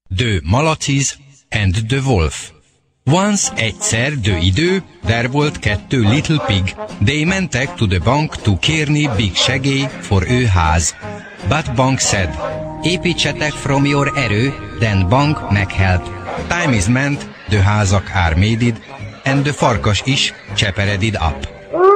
The Malachies and the Wolf. Once, egyszer, idő, there volt 2 little pig. They mentek to the bank to kérni big segély for ő ház. But bank said, építsetek from your erő, then bank meghelp. Time is meant, the házak are made, and the farkas is cseperedid up.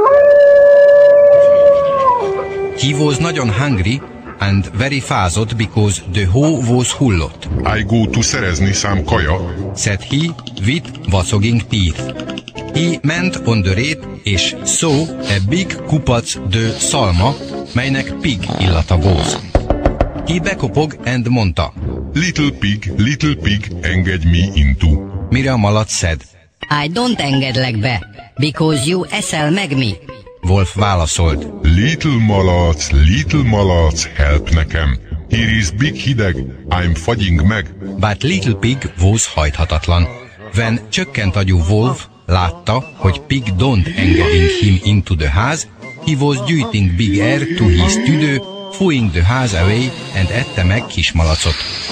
He was nagyon hungry and very fázott because the hoe was hullott. I go to szerezni some kaja, said he with vassoging teeth. He ment on the rate és saw a big kupac de szalma, melynek pig illata volt. He bekopog and mondta, little pig, engedj me into. Mire a malac said, I don't engedlek be, because you eszel meg me. Wolf válaszolt, Little malac, help nekem. Here is big hideg, I'm fagying meg. But little pig was hajthatatlan. When csökkent agyú Wolf látta, hogy pig don't engeding him into the house, he was gyűjting big air to his tüdő, throwing the house away, and ette meg kismalacot.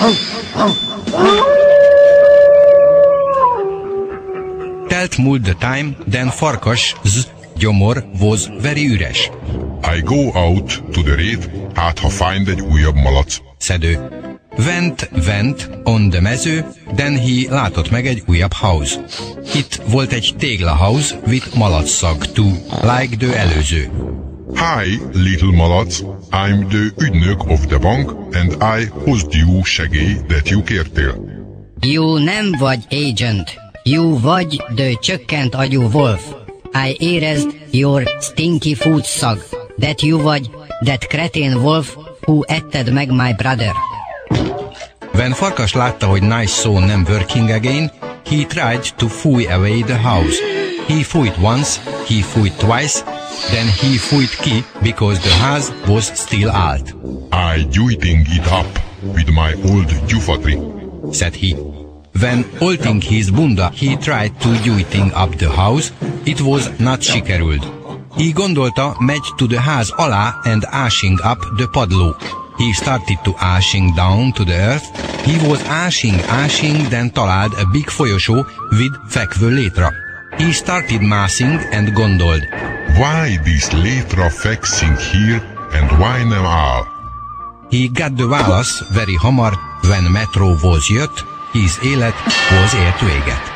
Telt múlt the time, then farkas' gyomor was very üres. I go out to the rate, hát ha find egy újabb malac. Said ő. Went on the mező, then he látott meg egy újabb house. Itt volt egy téglahouse with malacszag too, like the előző. Hi, little malac, I'm the ügynök of the bank, and I hozd you segély, that you kértél. You nem vagy agent, you vagy the csökkent agyú Wolf. I érezd your stinky food szag, that you vagy that cretin Wolf, who etted meg my brother. When farkas látta, hogy nice saw nem working again, he tried to fúj away the house. He fújt once, he fújt twice, then he fújt ki because the house was still alt. I gyújting it up with my old gyufatri, said he. When olting his bunda, he tried to gyújting up the house, it was not sikerült. He gondolta, megy to the ház alá and ashing up the padló. He started to ashing down to the earth. He was ashing, then talált a big folyosó with fekvő létra. He started massing and gondolt. Why this létra fekszing here and why nem áll? He got the válasz very hamar when metro was jött, his élet was ért véget.